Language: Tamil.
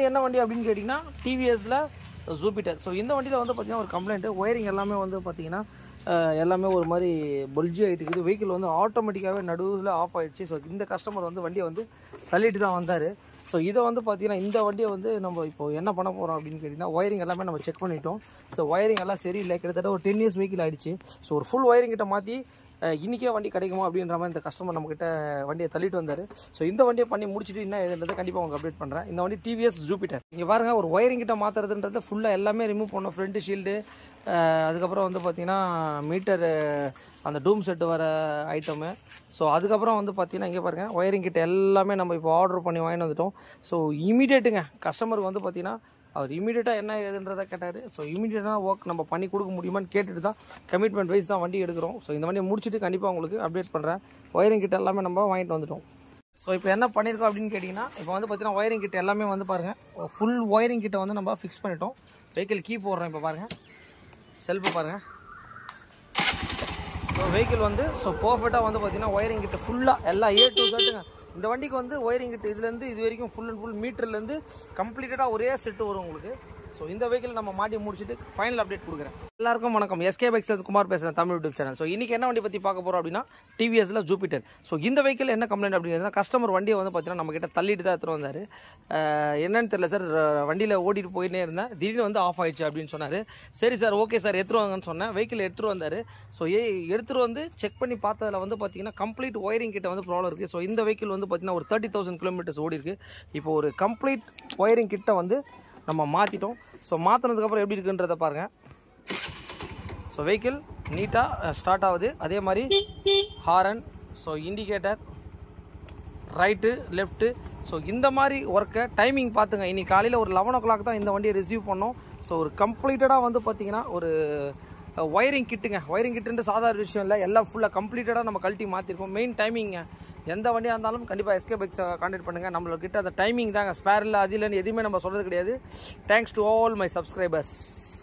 என்ன வண்டி அப்படின்னு கேட்டிங்கன்னா டிவிஎஸ்ல ஜூபிட்டர். ஸோ இந்த வண்டியில் வந்து பார்த்திங்கன்னா ஒரு கம்ப்ளைண்ட்டு, ஒயரிங் எல்லாமே வந்து பார்த்திங்கன்னா எல்லாமே ஒரு மாதிரி பொல்ஜி ஆகிட்டு இருக்குது. வெஹிக்கிள் வந்து ஆட்டோமேட்டிக்காகவே நடுவில் ஆஃப் ஆகிடுச்சு. ஸோ இந்த கஸ்டமர் வந்து வண்டியை வந்து தள்ளிட்டு தான் வந்தார். ஸோ இதை வந்து பார்த்திங்கன்னா இந்த வண்டியை வந்து நம்ம இப்போ என்ன பண்ண போகிறோம் அப்படின்னு கேட்டிங்கன்னா, ஒயரிங் எல்லாமே நம்ம செக் பண்ணிட்டோம். ஸோ ஒயரிங் எல்லாம் சரியில்லை, கிட்டத்தட்ட ஒரு 10 இயர்ஸ் வெஹிக்கிள் ஆகிடுச்சு. ஸோ ஒரு ஃபுல் ஒயரிங் கிட்ட மாற்றி இன்றைக்கே வண்டி கிடைக்குமா அப்படின்ற மாதிரி இந்த கஸ்டமர் நம்மக்கிட்ட வண்டியை தள்ளிட்டு வந்தார். ஸோ இந்த வண்டியை பண்ணி முடிச்சுட்டு என்ன இதுன்றதை கண்டிப்பாக உங்களுக்கு அப்டேட் பண்ணுறேன். இந்த வண்டி டிவிஎஸ் ஜூபிட்டர். இங்கே பாருங்கள், ஒரு ஒயரிங் கிட்ட மாற்றுறதுன்றது ஃபுல்லாக எல்லாமே ரிமூவ் பண்ணோம். ஃப்ரண்ட் ஷீல்டு, அதுக்கப்புறம் வந்து பார்த்திங்கன்னா மீட்டர், அந்த டூம் செட்டு வர ஐட்டமு. ஸோ அதுக்கப்புறம் வந்து பார்த்திங்கன்னா இங்கே பாருங்கள், ஒயரிங் கிட்ட எல்லாமே நம்ம இப்போ ஆர்டர் பண்ணி வாங்கிட்டு வந்துட்டோம். ஸோ இமீடியேட்டுங்க கஸ்டமருக்கு வந்து பார்த்திங்கன்னா அவர் இமீடியட்டாக என்ன ஏதுன்றதை கேட்டார். ஸோ இமீடியட்டாக ஒர்க் நம்ம பண்ணி கொடுக்க முடியுமான்னு கேட்டுட்டு தான் கமிட்மெண்ட் வைஸ் தான் வண்டி எடுக்கிறோம். ஸோ இந்த வண்டியை முடிச்சுட்டு கண்டிப்பாக உங்களுக்கு அப்டேட் பண்ணுறேன். ஒயரிங் கிட்ட எல்லாமே நம்ம வாங்கிட்டு வந்துட்டோம். ஸோ இப்போ என்ன பண்ணியிருக்கோம் அப்படின்னு கேட்டிங்கன்னா, இப்போ வந்து பார்த்திங்கன்னா ஒயரிங் கிட்ட எல்லாமே வந்து பாருங்கள், ஃபுல் ஒயரிங் கிட்ட வந்து நம்ம ஃபிக்ஸ் பண்ணிட்டோம். வெஹிக்கிள் கீ போடுறோம். இப்போ பாருங்கள், செல்ஃபு பாருங்கள். ஸோ வெஹிக்கிள் வந்து பர்ஃபெக்டாக வந்து பார்த்திங்கன்னா ஒயரிங் கிட்ட ஃபுல்லாக எல்லா A to Z. இந்த வண்டிக்கு வந்து ஒயரிங் கிட்ட இதுலேருந்து இது வரைக்கும் ஃபுல் அண்ட் ஃபுல் மீட்டர்லேருந்து கம்ப்ளீட்டடாக ஒரே செட்டு வரும் உங்களுக்கு. ஸோ இந்த வெஹிக்கிள் நம்ம மாட்டி முடிச்சுட்டு ஃபைனல் அப்டேட் கொடுக்குறேன். எல்லாருக்கும் வணக்கம். எஸ்கே பைக்ஸ் குமார் பேசுகிறேன், தமிழ் யூடியூப் சேனல். ஸோ இன்றைக்கி என்ன வண்டி பற்றி பார்க்க போகிறோம் அப்படின்னா, டிவிஎஸ்ல ஜூபிட்டர். ஸோ இந்த வெஹிக்கிள் என்ன கம்ப்ளைண்ட் அப்படிங்கிறதுனா, கஸ்டமர் வண்டியை வந்து பார்த்தீங்கன்னா நம்மக்கிட்ட தள்ளிட்டு தான் எடுத்துகிட்டு வந்தார். என்னன்னு தெரியல சார், வண்டியில் ஓட்டிகிட்டு போயிட்டே இருந்தேன், திடீர்னு வந்து ஆஃப் ஆயிடுச்சு அப்படின்னு சொன்னார். சரி சார், ஓகே சார், எடுத்துகிட்டு வாங்கன்னு சொன்னேன். வெஹிக்கிள் எடுத்துகிட்டு வந்தார். ஸோ எடுத்துகிட்டு வந்து செக் பண்ணி பார்த்ததில் வந்து பார்த்தீங்கன்னா கம்ப்ளீட் ஒயரிங் கிட்ட வந்து ப்ராப்ளம் இருக்குது. ஸோ இந்த வெஹிக்கிள் வந்து பார்த்தீங்கன்னா ஒரு 30,000 கிலோமீட்டர்ஸ் ஓடி இருக்குது. இப்போ ஒரு கம்ப்ளீட் ஒயரிங் கிட்ட வந்து நம்ம மாற்றிட்டோம். ஸோ மாற்றினதுக்கப்புறம் எப்படி இருக்குன்றதை பாருங்கள். ஸோ வெஹிக்கிள் நீட்டாக ஸ்டார்ட் ஆகுது. அதே மாதிரி horn, so indicator, right left. So இந்த மாதிரி ஒர்க்கை டைமிங் பார்த்துங்க. இன்றைக்கி காலையில் ஒரு 11 o'clock தான் இந்த வண்டியை ரிசீவ் பண்ணோம். ஸோ ஒரு கம்ப்ளீட்டடாக வந்து பார்த்திங்கன்னா ஒரு ஒயரிங் கிட்டுங்க. ஒயரிங் கிட்டுன்ற சாதாரண விஷயம் இல்லை, எல்லாம் ஃபுல்லாக கம்ப்ளீட்டடாக நம்ம கழட்டி மாற்றிருக்கோம். மெயின் டைமிங்க. எந்த வண்டியாக இருந்தாலும் கண்டிப்பாக எஸ்கே பைக்ஸை கான்டாக்ட் பண்ணுங்கள். நம்மளுக்கிட்ட அந்த டைமிங் தாங்க, ஸ்பேர் இல்லை அது இல்லைன்னு எதுவுமே நம்ம சொல்கிறது கிடையாது. Thanks to all my subscribers.